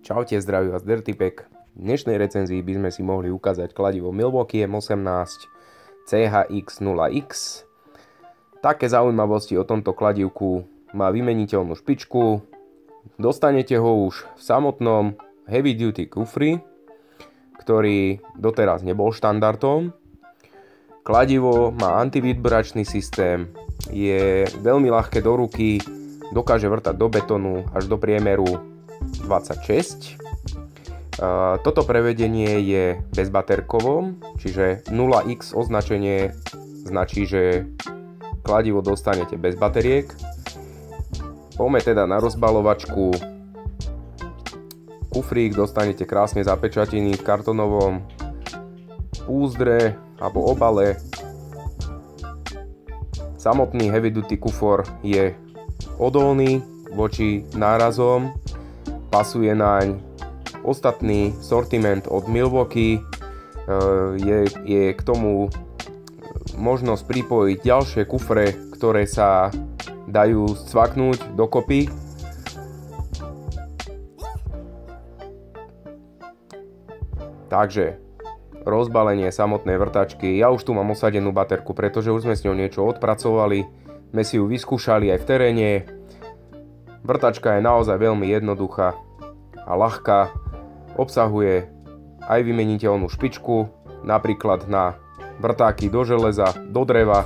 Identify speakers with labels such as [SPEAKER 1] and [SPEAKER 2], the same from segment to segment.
[SPEAKER 1] Čaute, zdraví vás Dirtypack. V dnešnej recenzii by sme si mohli ukázať kladivo Milwaukee M18 CHX0X. Také zaujímavosti o tomto kladivku: má vymeniteľnú špičku, dostanete ho už v samotnom heavy duty kufri, ktorý doteraz nebol štandardom. Kladivo má antivybračný systém, je veľmi ľahké do ruky, dokáže vrtať do betónu až do priemeru 26. Toto prevedenie je bezbaterkovo, čiže 0x označenie značí, že kladivo dostanete bez bateriek. Poďme teda na rozbalovačku. Kufrík dostanete krásne zapečatený v kartonovom púzdre alebo obale. Samotný heavy duty kufor je odolný voči nárazom, pasuje naň ostatný sortiment od Milwaukee, je k tomu možnosť pripojiť ďalšie kufre, ktoré sa dajú scvaknúť dokopy. Takže rozbalenie samotnej vrtačky, ja už tu mám osadenú baterku, pretože už sme s ňou niečo odpracovali, sme si ju vyskúšali aj v teréne. Vrtačka je naozaj veľmi jednoduchá a ľahká, obsahuje aj vymeniteľnú špičku, napríklad na vrtáky do železa, do dreva.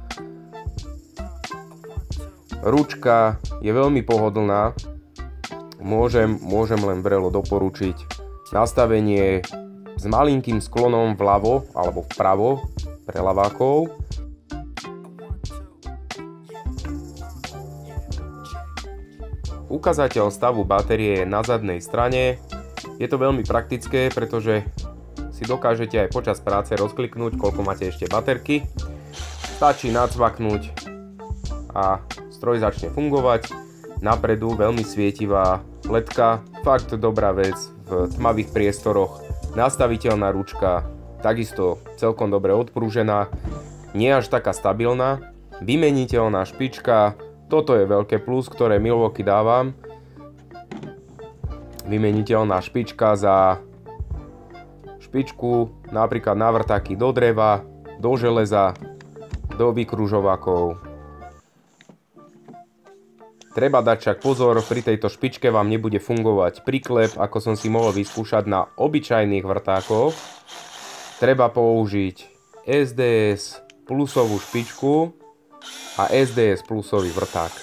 [SPEAKER 1] Ručka je veľmi pohodlná, môžem len vrelo doporučiť nastavenie s malinkým sklonom vľavo alebo vpravo pre ľavákov. Ukazateľ stavu batérie je na zadnej strane. Je to veľmi praktické, pretože si dokážete aj počas práce rozkliknúť, koľko máte ešte baterky. Stačí nacvaknúť a stroj začne fungovať. Napredu veľmi svietivá ledka, fakt dobrá vec v tmavých priestoroch. Nastaviteľná ručka, takisto celkom dobre odprúžená, nie až taká stabilná. Vymeniteľná špička, toto je veľké plus, ktoré Milwaukee dávam. Vymeniteľná špička za špičku napríklad na vrtáky do dreva, do železa, do vykružovákov. Treba dať však pozor, pri tejto špičke vám nebude fungovať priklep, ako som si mohol vyskúšať na obyčajných vrtákoch. Treba použiť SDS plusovú špičku a SDS plusový vrták.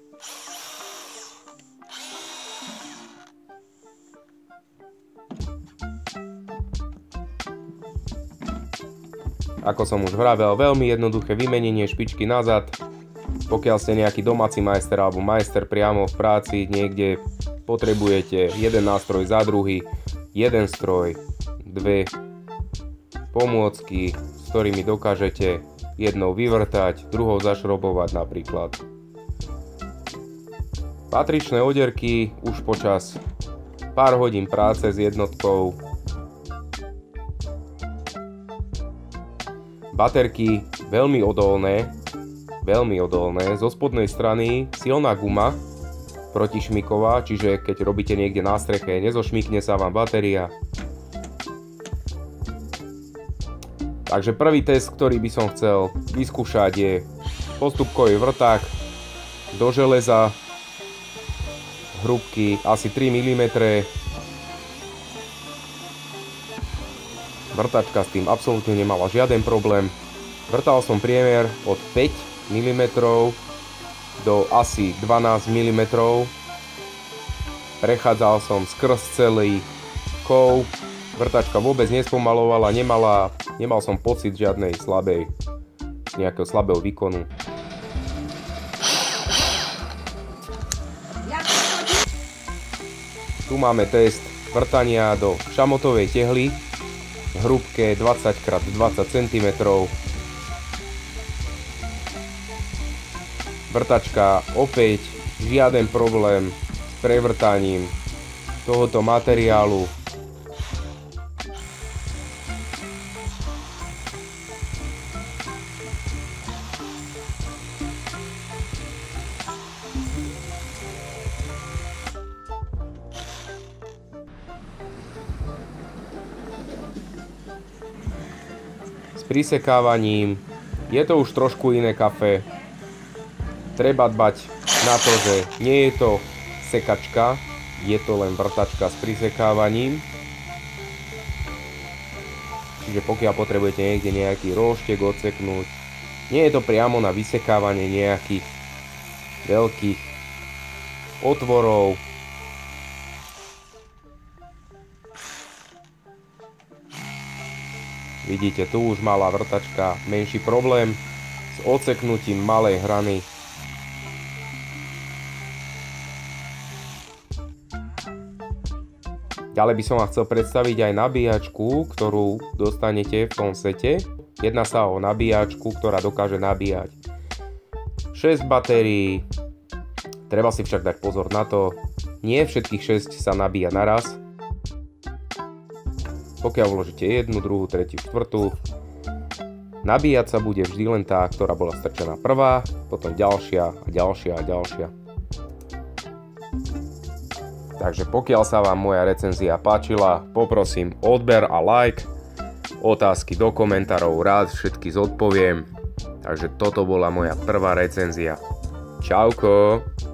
[SPEAKER 1] Ako som už vravel, veľmi jednoduché vymenenie špičky nazad. Pokiaľ ste nejaký domáci majster alebo majster priamo v práci, niekde potrebujete jeden nástroj za druhý, jeden stroj, dve pomôcky, s ktorými dokážete jednou vyvrtať, druhou zašrobovať napríklad. Patričné odierky už počas pár hodín práce s jednotkou. Baterky veľmi odolné, zo spodnej strany silná guma protišmiková, čiže keď robíte niekde na streche, nezošmikne sa vám batéria. Takže prvý test, ktorý by som chcel vyskúšať, je postupkový vrták do železa, hrúbky asi 3 mm. Vrtačka s tým absolútne nemala žiaden problém. Vrtal som priemer od 5 mm do asi 12 mm. Prechádzal som skrz celý kov. Vrtačka vôbec nespomalovala, nemal som pocit nejakého slabého výkonu. Tu máme test vrtania do šamotovej tehly v hrúbke 20x20 cm. Vrtačka opäť žiaden problém s prevrtaním tohoto materiálu. prisekávaním. Je to už trošku iné kafe. Treba dbať na to, že nie je to sekačka, je to len vrtačka s prisekávaním. Čiže pokiaľ potrebujete niekde nejaký roštek odseknúť, nie je to priamo na vysekávanie nejakých veľkých otvorov. Vidíte, tu už malá vrtačka menší problém s odseknutím malej hrany. Ďalej by som vám chcel predstaviť aj nabíjačku, ktorú dostanete v tom sete. Jedná sa o nabíjačku, ktorá dokáže nabíjať 6 batérií. Treba si však dať pozor na to, nie všetkých 6 sa nabíja naraz. Pokiaľ vložíte jednu, druhú, tretiu, štvrtú, nabíjať sa bude vždy len tá, ktorá bola strčená prvá, potom ďalšia a ďalšia a ďalšia. Takže pokiaľ sa vám moja recenzia páčila, poprosím odber a like, otázky do komentárov, rád všetky zodpoviem. Takže toto bola moja prvá recenzia. Čauko!